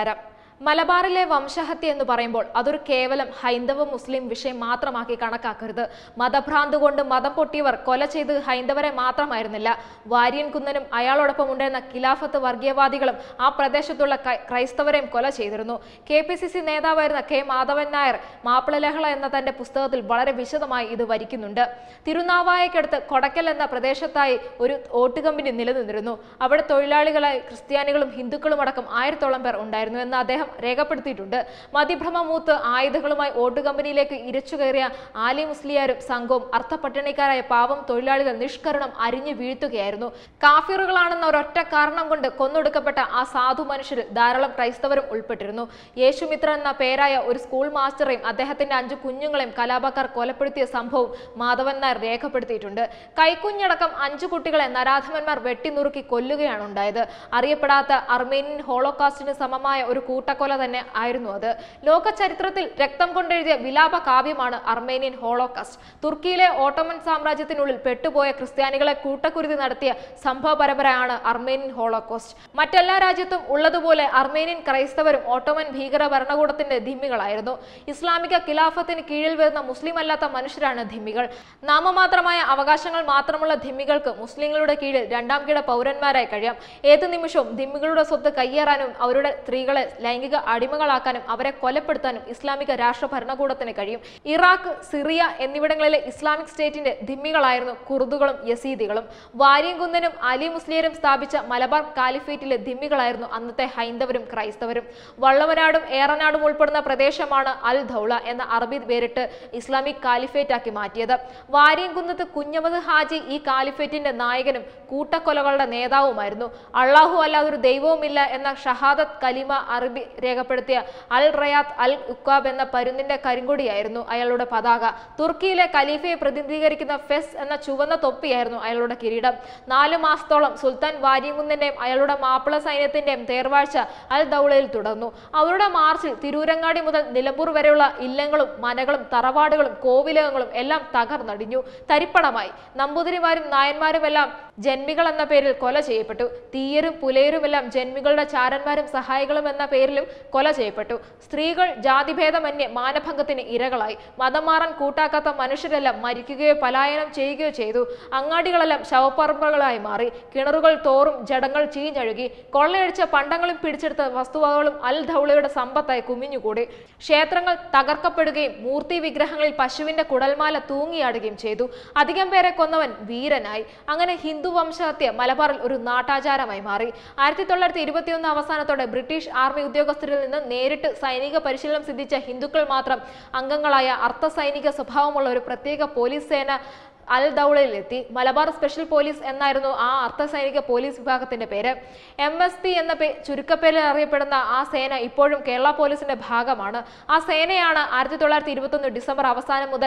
നമസ്കാരം. മലബാറിലെ വംശഹത്യ എന്ന് പറയുമ്പോൾ അതൊരു കേവലം ഹൈന്ദവ മുസ്ലിം വിഷയം മാത്രമാക്കി കണക്കാക്കരുത്. മതഭ്രാന്ത് കൊണ്ട് മതം പൊട്ടിയവർ കൊല ചെയ്ത് ഹൈന്ദവരെ മാത്രമായിരുന്നില്ല. വാര്യൻ കുന്നനും അയാളോടൊപ്പം ഉണ്ടായിരുന്ന ഖിലാഫത്ത് വർഗീയവാദികളും ആ പ്രദേശത്തുള്ള ക്രൈസ്തവരെയും കൊല ചെയ്തിരുന്നു. KPCC നേതാവായിരുന്ന K. മാധവൻ നായർ മാപ്പിളലഹള എന്ന തന്റെ പുസ്തകത്തിൽ വളരെ വിശദമായി ഇത് വരിക്കുന്നുണ്ട്. തിരുനാവായക്കടുത്ത് കൊടക്കൽ എന്ന പ്രദേശത്തായി ഒരു ഓട്ട് കമ്പനി നിലനിന്നിരുന്നു. അവിടെ തൊഴിലാളികളായി ക്രിസ്ത്യാനികളും ഹിന്ദുക്കളും അടക്കം 1000-ഓളം പേർ ഉണ്ടായിരുന്നു എന്ന് അദ്ദേഹം രേഖപ്പെടുത്തിയിട്ടുണ്ട്. മതിഭ്രമമൂത്ത് ആയുധങ്ങളുമായി ഓട്ട് കമ്പനിയിലേക്ക് ഇരച്ചു കയറിയ ആലി മുസ്ലിയാരും സംഘവും അർത്ഥപട്ടിണിക്കാരായ പാവം തൊഴിലാളികൾ നിഷ്കരണം അരിഞ്ഞു വീഴ്ത്തുകയായിരുന്നു. കാഫിറുകളാണെന്ന ഒരൊറ്റ കാരണം കൊണ്ട് കൊന്നൊടുക്കപ്പെട്ട ആ സാധു മനുഷ്യരിൽ ധാരാളം ക്രൈസ്തവരും ഉൾപ്പെട്ടിരുന്നു. യേശുമിത്ര എന്ന പേരായ ഒരു സ്കൂൾ മാസ്റ്ററെയും അദ്ദേഹത്തിന്റെ 5 കുഞ്ഞുങ്ങളെയും കലാപക്കാർ കൊലപ്പെടുത്തിയ സംഭവം മാധവൻ നായർ രേഖപ്പെടുത്തിയിട്ടുണ്ട്. കൈക്കുഞ്ഞടക്കം 5 കുട്ടികളെ നരാധമന്മാർ വെട്ടിനുറുക്കി കൊല്ലുകയാണ് ഉണ്ടായത്. അറിയപ്പെടാത്ത അർമേനിയൻ ഹോളോകാസ്റ്റിന് സമമായ ഒരു കൂട്ടക്കൊല തന്നെ ആയിരുന്നു അത്. ലോക ചരിത്രത്തിൽ രക്തം കൊണ്ടെഴുതിയ വിലാപ കാവ്യമാണ് അർമേനിയൻ ഹോളോകാസ്റ്റ്. തുർക്കിയിലെ ഓട്ടോമൻ സാമ്രാജ്യത്തിനുള്ളിൽ പെട്ടുപോയ ക്രിസ്ത്യാനികളെ കൂട്ടക്കുരുതി നടത്തിയ സംഭവ പരമ്പരയാണ് അർമേനിയൻ ഹോളോകോസ്റ്റ്. മറ്റെല്ലാ രാജ്യത്തും ഉള്ളതുപോലെ അർമേനിയൻ ക്രൈസ്തവരും ഓട്ടോമൻ ഭീകര ഭരണകൂടത്തിന്റെ ധിമ്മികളായിരുന്നു. ഇസ്ലാമിക ഖിലാഫത്തിന് കീഴിൽ വരുന്ന മുസ്ലിം അല്ലാത്ത മനുഷ്യരാണ് ധിമ്മികൾ. നാമമാത്രമായ അവകാശങ്ങൾ മാത്രമുള്ള ധിമ്മികൾക്ക് മുസ്ലിങ്ങളുടെ കീഴിൽ 2ാം കിട പൗരന്മാരായി കഴിയാം. ഏത് നിമിഷവും ധിമ്മികളുടെ സ്വത്ത് കയ്യേറാനും അവരുടെ സ്ത്രീകളെ ലൈംഗിക അടിമകളാക്കാനും അവരെ കൊലപ്പെടുത്താനും ഇസ്ലാമിക രാഷ്ട്ര ഭരണകൂടത്തിന് കഴിയും. ഇറാഖ്, സിറിയ എന്നിവിടങ്ങളിലെ ഇസ്ലാമിക് സ്റ്റേറ്റിന്റെ ധിമ്മികളായിരുന്നു കുർദുകളും യസീദികളും. വാര്യംകുന്നനും അലി മുസ്ലിയരും സ്ഥാപിച്ച മലബാർ കാലിഫേറ്റിലെ ധിമ്മികളായിരുന്നു അന്നത്തെ ഹൈന്ദവരും ക്രൈസ്തവരും. വള്ളവനാടും ഏറനാടും ഉൾപ്പെടുന്ന പ്രദേശമാണ് അൽ ദൗള എന്ന അറബി പേരിട്ട് ഇസ്ലാമിക് കാലിഫേറ്റ് ആക്കി മാറ്റിയത്. വാര്യംകുന്നത്ത് കുഞ്ഞമത് ഹാജി ഈ കാലിഫേറ്റിന്റെ നായകനും കൂട്ടക്കൊലകളുടെ നേതാവുമായിരുന്നു. അള്ളാഹു അല്ലാതൊരു ദൈവവുമില്ല എന്ന ഷഹാദത്ത് കലിമ അറബി രേഖപ്പെടുത്തിയ അൽ റയാത്ത് അൽ ഉക്കാബ് എന്ന പരുന്തിന്റെ കരിങ്കൊടിയായിരുന്നു അയാളുടെ പതാക. തുർക്കിയിലെ ഖലീഫയെ പ്രതിനിധീകരിക്കുന്ന ഫെസ് എന്ന ചുവന്ന തൊപ്പിയായിരുന്നു അയാളുടെ കിരീടം. 4 മാസത്തോളം സുൽത്താൻ വാര്യംകുന്നന്റെയും അയാളുടെ മാപ്പിള സൈന്യത്തിന്റെയും തേർവാഴ്ച അൽ ദൗളയിൽ തുടർന്നു. അവരുടെ മാർച്ചിൽ തിരൂരങ്ങാടി മുതൽ നിലമ്പൂർ വരെയുള്ള ഇല്ലങ്ങളും മനകളും തറവാടുകളും കോവിലകങ്ങളും എല്ലാം തകർന്നടിഞ്ഞു, തരിപ്പണമായി. നമ്പൂതിരിമാരും നായന്മാരുമെല്ലാം ജന്മികൾ എന്ന പേരിൽ കൊല ചെയ്യപ്പെട്ടു. തീയരും പുലയരുമെല്ലാം ജന്മികളുടെ ചാരന്മാരും സഹായികളും എന്ന പേരിലും കൊല ചെയ്യപ്പെട്ടു. സ്ത്രീകൾ ജാതിഭേദമന്യേ മാനഭംഗത്തിന് ഇരകളായി. മതം മാറാൻ കൂട്ടാക്കാത്ത മനുഷ്യരെല്ലാം മരിക്കുകയോ പലായനം ചെയ്യുകയോ ചെയ്തു. അങ്ങാടികളെല്ലാം ശവപ്പറമ്പുകളായി മാറി. കിണറുകൾ തോറും ജഡങ്ങൾ ചീഞ്ഞഴുകി. കൊള്ളയടിച്ച പണ്ടങ്ങളും പിടിച്ചെടുത്ത വസ്തുവകകളും അൽ ദൗളയുടെ സമ്പത്തായി കുമിഞ്ഞുകൂടി. ക്ഷേത്രങ്ങൾ തകർക്കപ്പെടുകയും മൂർത്തി വിഗ്രഹങ്ങളിൽ പശുവിന്റെ കുടൽമാല തൂങ്ങിയാടുകയും ചെയ്തു. അധികം പേരെ കൊന്നവൻ വീരനായി. അങ്ങനെ ഹിന്ദു വംശഹത്യ മലബാറിൽ ഒരു നാട്ടാചാരമായി മാറി. 1921 അവസാനത്തോടെ ബ്രിട്ടീഷ് ആർമി ഉദ്യോഗസ്ഥരിൽ നിന്ന് നേരിട്ട് സൈനിക പരിശീലനം സിദ്ധിച്ച ഹിന്ദുക്കൾ മാത്രം അംഗങ്ങളായ അർദ്ധ സൈനിക സ്വഭാവമുള്ള ഒരു പ്രത്യേക പോലീസ് സേന അൽ ദൗളയിലെത്തി. മലബാർ സ്പെഷ്യൽ പോലീസ് എന്നായിരുന്നു ആ അർദ്ധസൈനിക പോലീസ് വിഭാഗത്തിന്റെ പേര്. MSP എന്ന ചുരുക്കപ്പേരിൽ അറിയപ്പെടുന്ന ആ സേന ഇപ്പോഴും കേരള പോലീസിന്റെ ഭാഗമാണ്. ആ സേനയാണ് 1921 ഡിസംബർ അവസാനം മുതൽ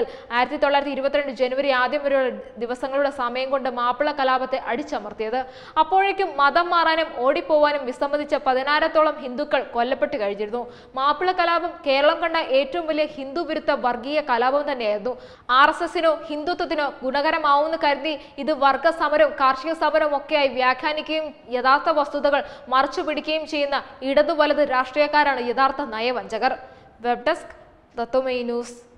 1922 ജനുവരി ആദ്യം വരെയുള്ള ദിവസങ്ങളുടെ സമയം കൊണ്ട് മാപ്പിള കലാപത്തെ അടിച്ചമർത്തിയത്. അപ്പോഴേക്കും മതം മാറാനും ഓടിപ്പോവാനും വിസമ്മതിച്ച 16,000-ഓളം ഹിന്ദുക്കൾ കൊല്ലപ്പെട്ട് കഴിഞ്ഞിരുന്നു. മാപ്പിള കലാപം കേരളം കണ്ട ഏറ്റവും വലിയ ഹിന്ദു വിരുദ്ധ വർഗീയ കലാപം തന്നെയായിരുന്നു. RSSനോ ഹിന്ദുത്വത്തിനോ ഗുണകരമാവുമെന്ന് കരുതി ഇത് വർഗ സമരവും കാർഷിക സമരവും ഒക്കെയായി വ്യാഖ്യാനിക്കുകയും യഥാർത്ഥ വസ്തുതകൾ മറച്ചു പിടിക്കുകയും ചെയ്യുന്ന ഇടതു വലത് രാഷ്ട്രീയക്കാരാണ് യഥാർത്ഥ നയവഞ്ചകർ. Web desk Tatwamayi news.